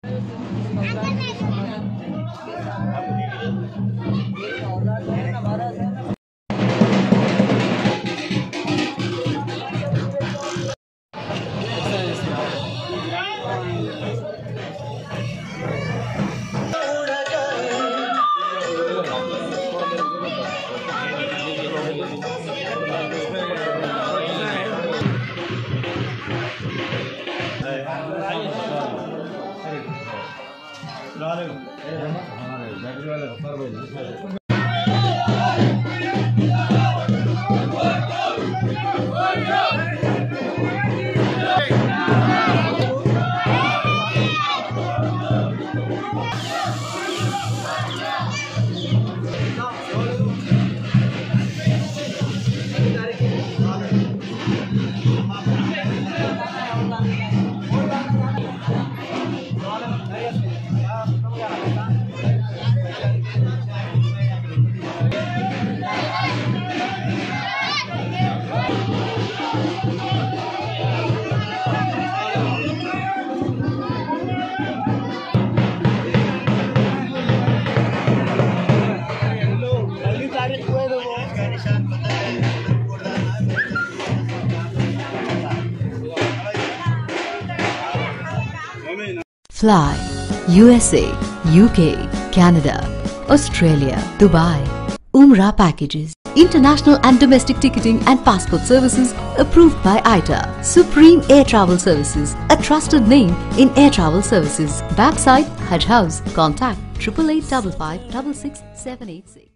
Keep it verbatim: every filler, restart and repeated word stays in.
Fly U S A, U K, Canada, Australia, Dubai. Umrah packages. International and domestic ticketing and passport services approved by I T A. Supreme Air Travel Services, a trusted name in air travel services. Backside Hajj House. Contact triple eight five five six six seven eight six.